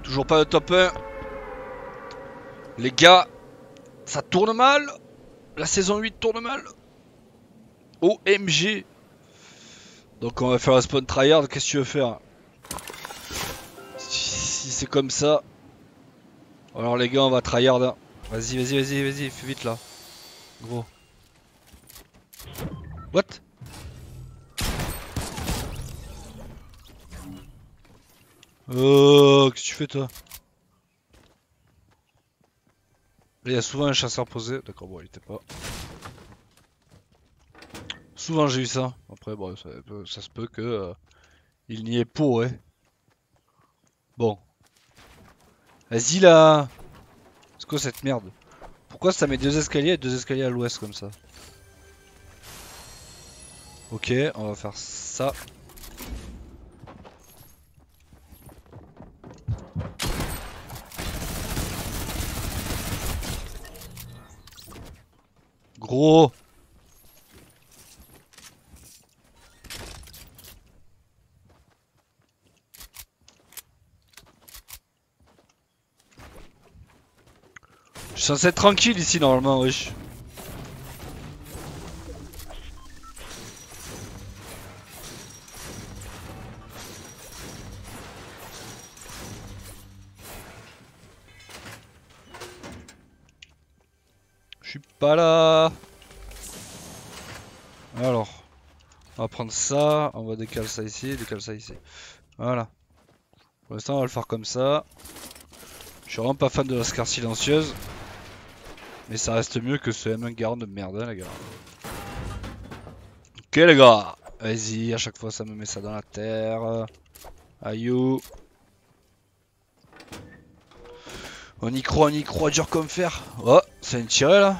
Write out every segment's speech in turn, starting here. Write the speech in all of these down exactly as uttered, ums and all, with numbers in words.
Toujours pas de top un. Les gars, ça tourne mal. La saison huit tourne mal. O M G. Donc on va faire un spawn tryhard, qu'est-ce que tu veux faire? Si, si c'est comme ça. Alors les gars, on va tryhard. Hein. Vas-y, vas-y, vas-y, vas-y, fais vite là. Gros. What? Oh, qu'est-ce que tu fais toi? Il y a souvent un chasseur posé. D'accord, bon, il était pas. Souvent j'ai eu ça. Après, bon, ça, ça se peut que euh, il n'y ait pas, ouais. Bon. Vas-y là. C'est quoi cette merde? Pourquoi ça met deux escaliers et deux escaliers à l'ouest comme ça? Ok, on va faire ça. Gros. Je suis censé être tranquille ici normalement, wesh. Je suis pas là. Alors, on va prendre ça, on va décaler ça ici, décaler ça ici. Voilà. Pour l'instant, on va le faire comme ça. Je suis vraiment pas fan de la scar silencieuse. Mais ça reste mieux que ce M un garde de merde, hein, les gars. Ok, les gars. Vas-y, à chaque fois, ça me met ça dans la terre. Aïe. On y croit, on y croit, dur comme fer. Oh, c'est une tirée là.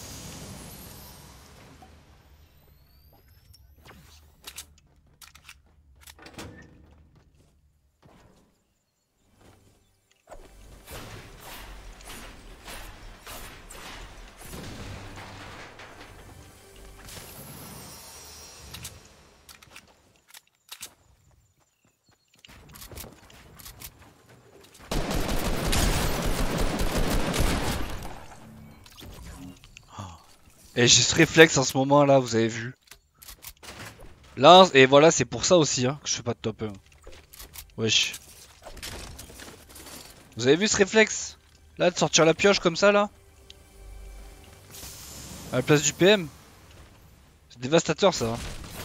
Et j'ai ce réflexe en ce moment là, vous avez vu. Là, et voilà, c'est pour ça aussi hein, que je fais pas de top un. Wesh. Vous avez vu ce réflexe? Là, de sortir la pioche comme ça là? À la place du P M? C'est dévastateur ça. Hein.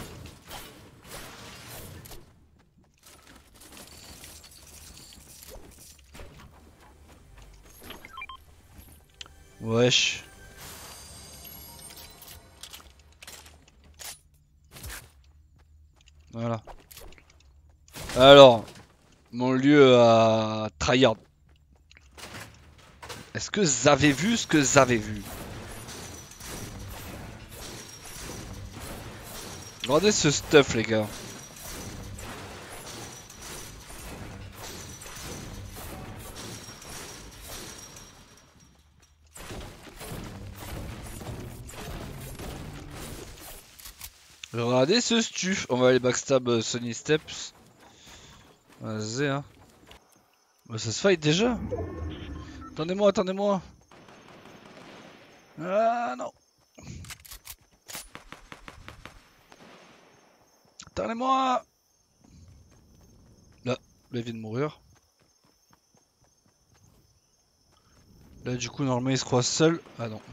Wesh. Voilà. Alors, mon lieu à tryhard. Est-ce que vous avez vu ce que vous avez vu? Regardez ce stuff les gars. Regardez ce stuff. On va aller backstab euh, Sunny Steps. Vas-y hein. Bah, ça se fight déjà. Attendez-moi, attendez-moi. Ah non. Attendez-moi. Là, là il vient de mourir. Là du coup normalement il se croit seul. Ah non.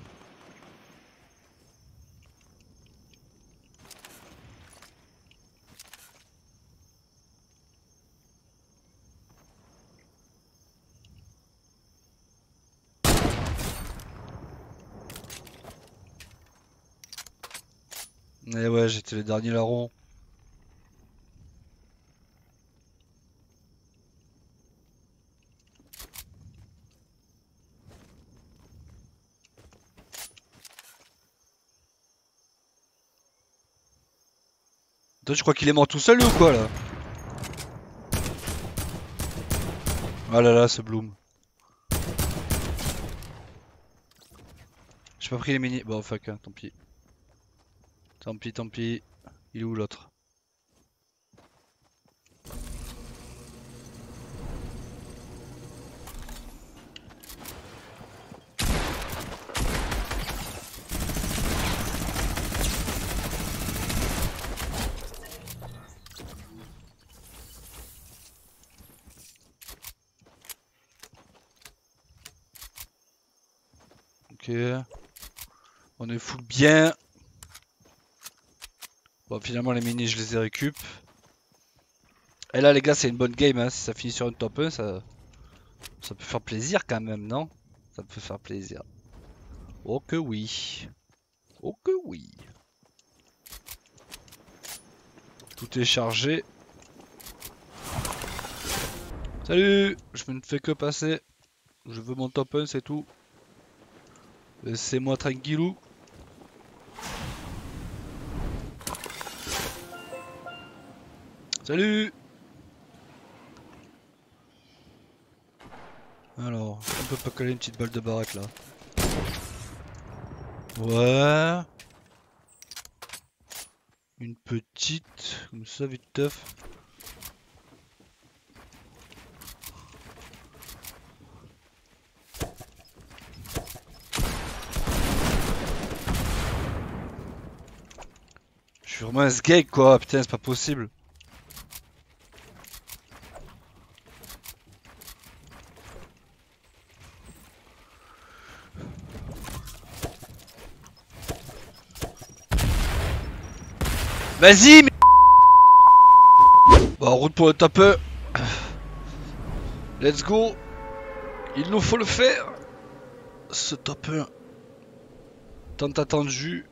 Eh ouais, j'étais le dernier larron. Toi, tu crois qu'il est mort tout seul lui ou quoi là? Ah là là, ce Bloom. J'ai pas pris les mini. Bon, fuck, hein, tant pis. Tant pis, tant pis. Il est où l'autre? Ok. On est full bien. Bon, finalement, les minis, je les ai récup. Et là, les gars, c'est une bonne game. Hein. Si ça finit sur une top un, ça... ça peut faire plaisir quand même, non? Ça peut faire plaisir. Oh que oui. Oh que oui. Tout est chargé. Salut! Je me ne fais que passer. Je veux mon top un, c'est tout. Laissez-moi tranquillou. Salut! Alors, on peut pas coller une petite balle de baraque là. Ouais. Une petite, comme ça, vite teuf. Je suis vraiment un sgeg quoi, putain, c'est pas possible. Vas-y, mais... Bon, en route pour le top un. Let's go. Il nous faut le faire. Ce top un. Tant attendu.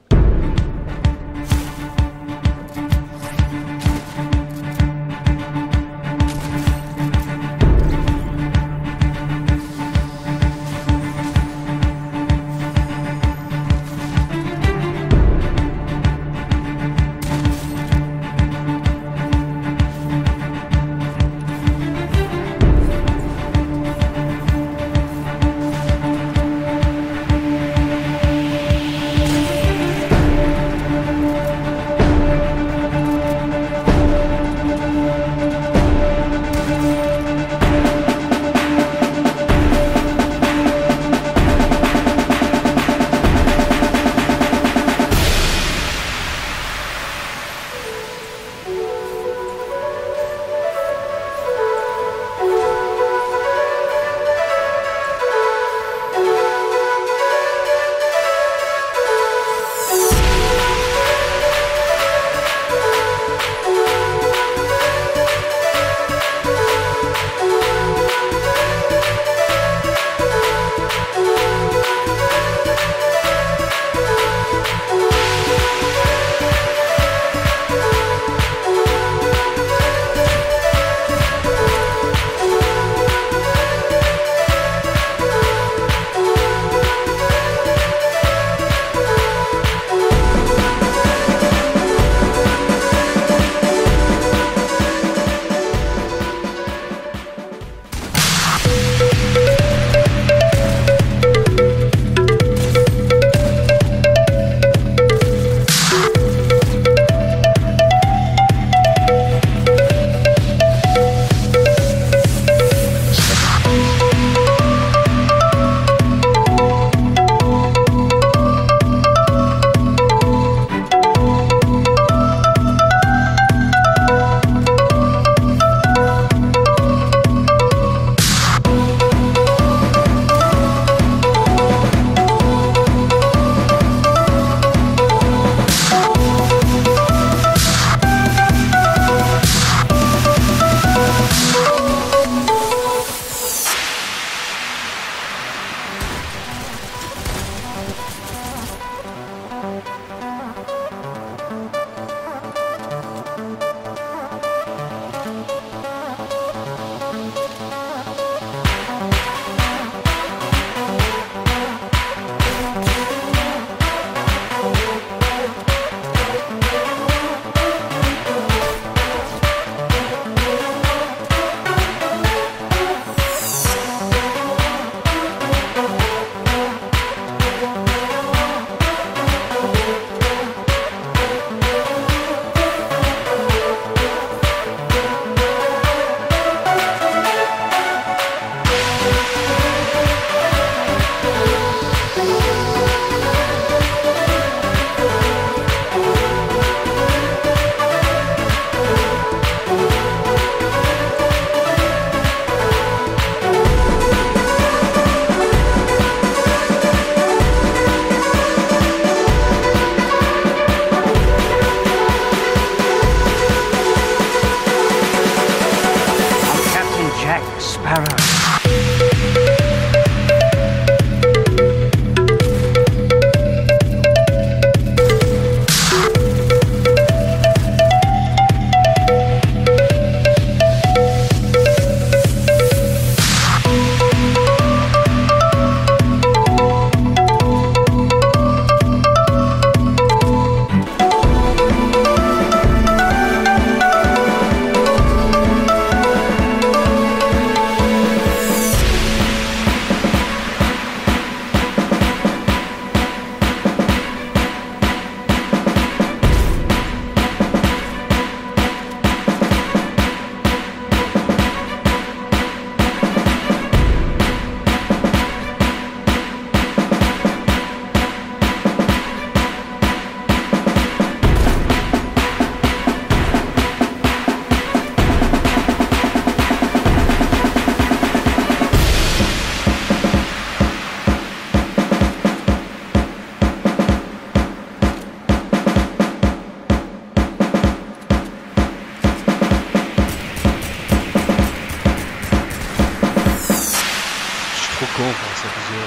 Con, quoi, ça faisait...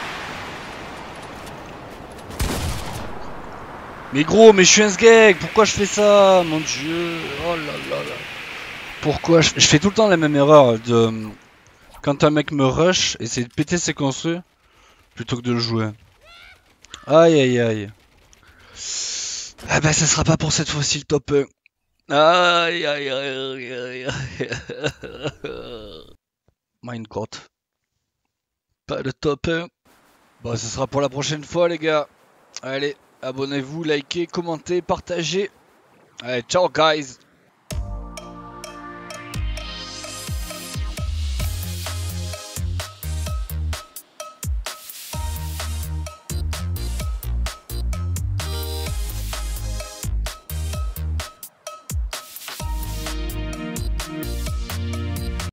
Mais gros, mais je suis un sgeg, pourquoi je fais ça? Mon dieu, oh là là là. Pourquoi je... je fais tout le temps la même erreur de... Quand un mec me rush, essayer de péter ses construits plutôt que de le jouer. Aïe aïe aïe. Ah bah ça sera pas pour cette fois-ci le top un. Aïe aïe aïe aïe aïe. Minecraft. Pas de top un. Bon, ce sera pour la prochaine fois, les gars. Allez, abonnez-vous, likez, commentez, partagez. Allez, ciao, guys.